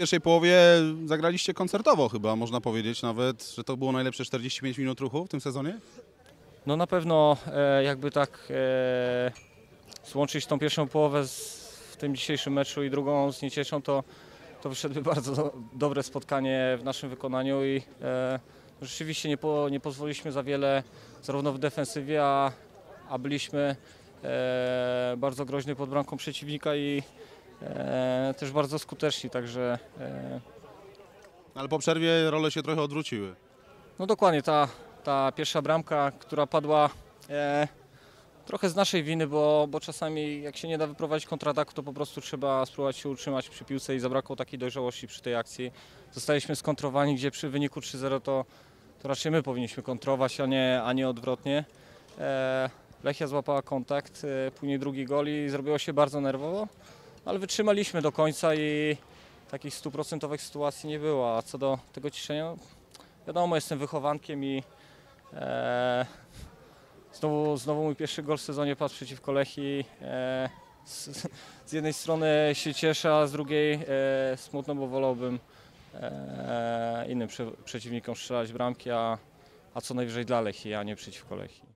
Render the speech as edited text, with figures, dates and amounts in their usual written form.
pierwszej połowie zagraliście koncertowo chyba, można powiedzieć nawet, że to było najlepsze 45 minut ruchu w tym sezonie? No na pewno jakby tak złączyć tą pierwszą połowę w tym dzisiejszym meczu i drugą z Niecieszą, to wyszedłby bardzo dobre spotkanie w naszym wykonaniu i rzeczywiście nie pozwoliliśmy za wiele zarówno w defensywie, a byliśmy bardzo groźni pod bramką przeciwnika i też bardzo skuteczni, także Ale po przerwie role się trochę odwróciły. no dokładnie ta pierwsza bramka, która padła trochę z naszej winy, bo czasami jak się nie da wyprowadzić kontrataku, to po prostu trzeba spróbować się utrzymać przy piłce i zabrakło takiej dojrzałości przy tej akcji. Zostaliśmy skontrowani, gdzie przy wyniku 3-0 to raczej my powinniśmy kontrować, a nie odwrotnie. Lechia złapała kontakt, później drugi gol i zrobiło się bardzo nerwowo, ale wytrzymaliśmy do końca i takich 100% sytuacji nie było. A co do tego ciszenia, wiadomo, jestem wychowankiem i znowu mój pierwszy gol w sezonie padł przeciwko Lechii. Z jednej strony się cieszę, a z drugiej smutno, bo wolałbym innym przeciwnikom strzelać bramki, a co najwyżej dla Lechii, a nie przeciwko Lechii.